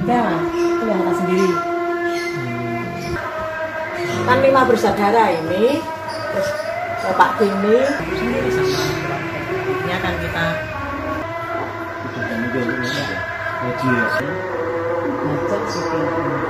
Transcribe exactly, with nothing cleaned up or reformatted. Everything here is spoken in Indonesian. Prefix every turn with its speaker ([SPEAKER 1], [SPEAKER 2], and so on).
[SPEAKER 1] ada, itu yang angkat sendiri. Kan lima bersaudara ini, terus Pak Tini sendiri sama keluarga kan kita
[SPEAKER 2] Udah kan juga ya. Ngajak sih.